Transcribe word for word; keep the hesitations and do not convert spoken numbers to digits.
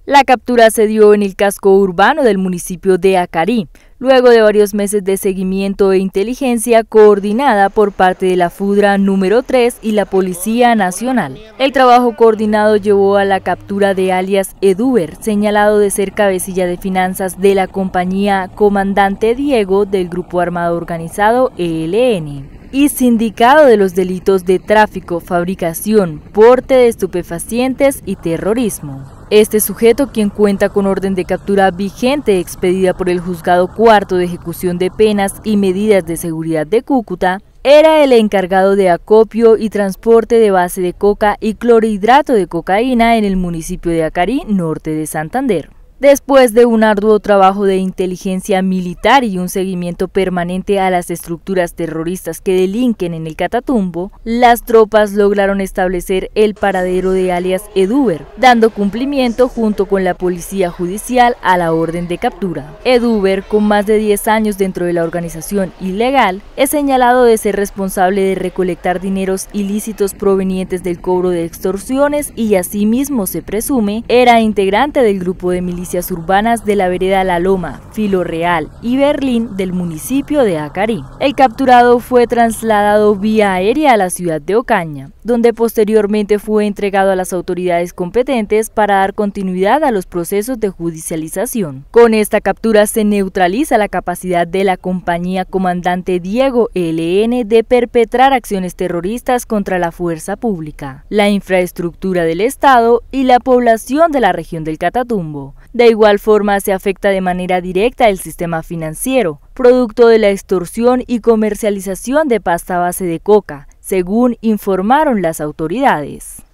La captura se dio en el casco urbano del municipio de Acarí, luego de varios meses de seguimiento e inteligencia coordinada por parte de la FUDRA número tres y la Policía Nacional. El trabajo coordinado llevó a la captura de alias Eduber, señalado de ser cabecilla de finanzas de la compañía Comandante Diego del Grupo Armado Organizado E L N. Y sindicado de los delitos de tráfico, fabricación, porte de estupefacientes y terrorismo. Este sujeto, quien cuenta con orden de captura vigente expedida por el Juzgado Cuarto de Ejecución de Penas y Medidas de Seguridad de Cúcuta, era el encargado de acopio y transporte de base de coca y clorhidrato de cocaína en el municipio de Acarí, norte de Santander. Después de un arduo trabajo de inteligencia militar y un seguimiento permanente a las estructuras terroristas que delinquen en el Catatumbo, las tropas lograron establecer el paradero de alias Eduber, dando cumplimiento junto con la policía judicial a la orden de captura. Eduber, con más de diez años dentro de la organización ilegal, es señalado de ser responsable de recolectar dineros ilícitos provenientes del cobro de extorsiones y asimismo se presume era integrante del grupo de milicias urbanas de la vereda La Loma, Filo Real y Berlín del municipio de Acarí. El capturado fue trasladado vía aérea a la ciudad de Ocaña, donde posteriormente fue entregado a las autoridades competentes para dar continuidad a los procesos de judicialización. Con esta captura se neutraliza la capacidad de la compañía Comandante Diego E L N de perpetrar acciones terroristas contra la fuerza pública, la infraestructura del Estado y la población de la región del Catatumbo. De igual forma se afecta de manera directa el sistema financiero, producto de la extorsión y comercialización de pasta base de coca, según informaron las autoridades.